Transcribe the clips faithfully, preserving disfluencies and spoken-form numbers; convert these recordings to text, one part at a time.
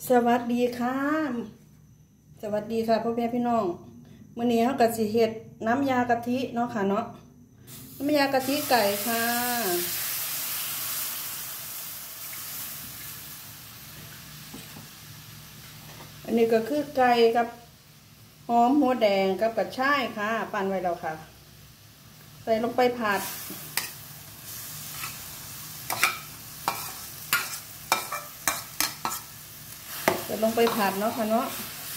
สวัสดีค่ะสวัสดีค่ะพ่อแม่พี่น้องมื้อนี้เฮาก็สิเฮ็ดน้ำยากะทิเนาะค่ะเนาะน้ำยากะทิไก่ค่ะอันนี้ก็คือไก่กับหอมหัวแดงกับกระชายค่ะปั่นไว้แล้วค่ะใส่ลงไปผัดใส่ลงไปผัดเนาะค่ะเนาะ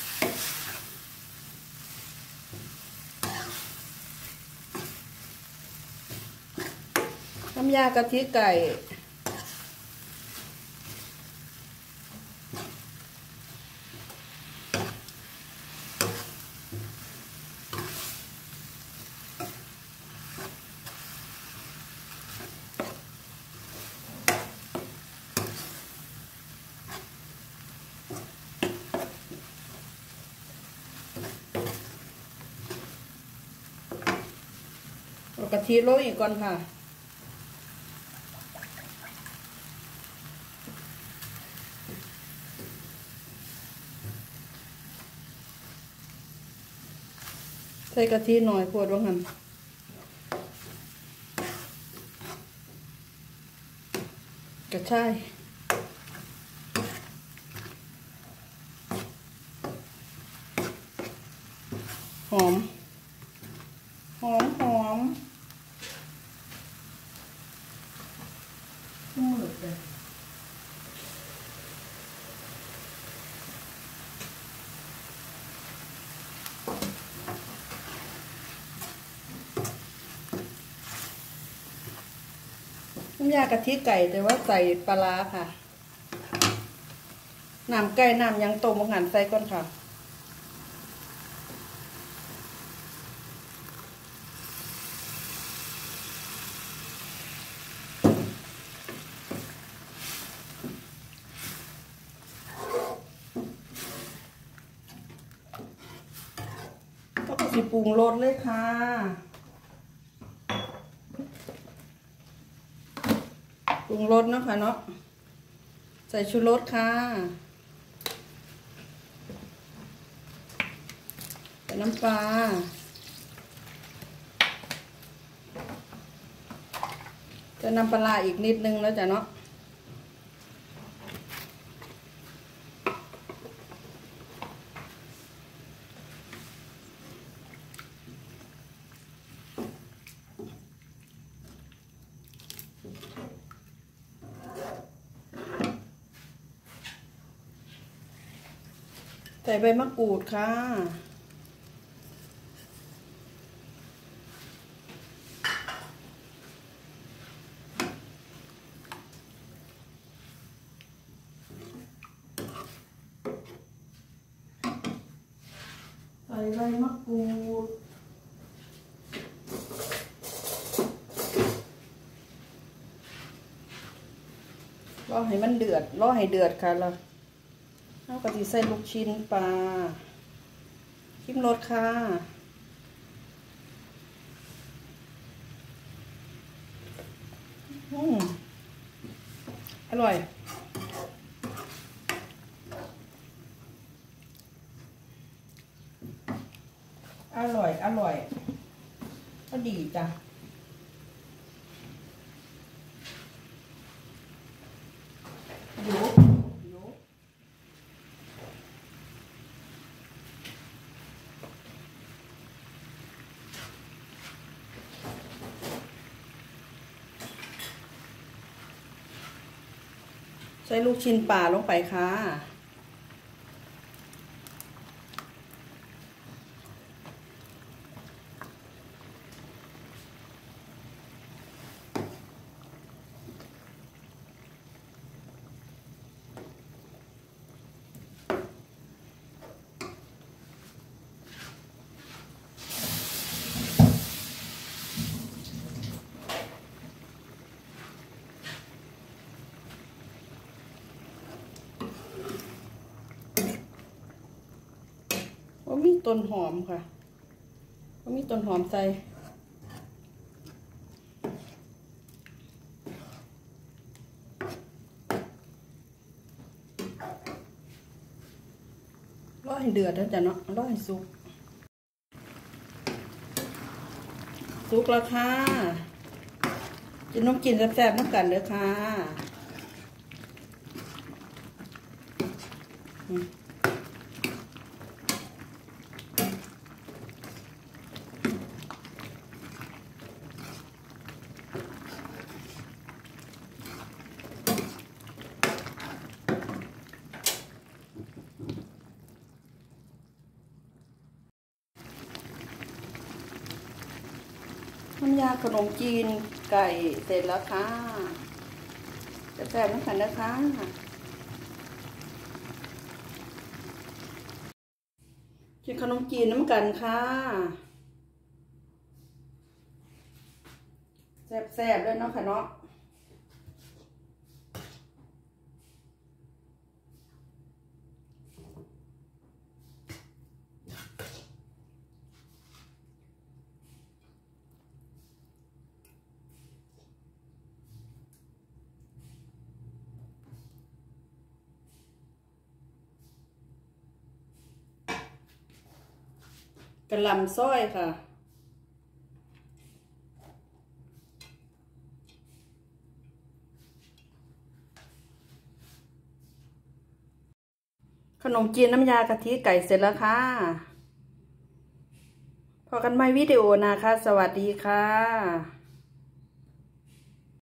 น้ำยากะทิไก่กะทิโรยอีกก่อนค่ะใส่กะทิหน่อยพวดว่าหั่นกระชายหอมหอมหอมหมดเลยน้ำยากะทิไก่แต่ว่าใส่ปลาร้าค่ะน้ำไก่น้ำยังต้มหั่นใส่ก่อนค่ะก็สิปรุงรสเลยค่ะปรุงรสเนาะค่ะเนาะใส่ชูรสค่ะใส่น้ำปลาจะนำปลาอีกนิดนึงแล้วจ้ะเนาะใส่ใบมะกรูดค่ะใส่ใบมะกรูดรอให้มันเดือดรอให้เดือดค่ะเราเราก็จะใส่ลูกชิ้นปลาชิมรสค่ะอืมอร่อยอร่อยอร่อยก็ดีจ้ะอยู่อยู่ใส่ลูกชิ้นปลาลงไปค่ะว่ามีต้นหอมค่ะว่ามีต้นหอมใส่รอให้เดือดแล้วจ้ะเนาะรอให้สุกสุกแล้วค่ะกินน้ำกินแซ่บๆน้ำกันเด้อค่ะน้ำยาขนมจีนไก่เสร็จแล้วค่ะจะแซ่บน้ำกันนะคะกินขนมจีนน้ำกันค่ะแซ่บๆด้วยเนาะค่ะเนาะกระหล่ำส้อยค่ะขนมจีนน้ำยากะทิไก่เสร็จแล้วค่ะพอกันใหม่วิดีโอนะคะสวัสดีค่ะ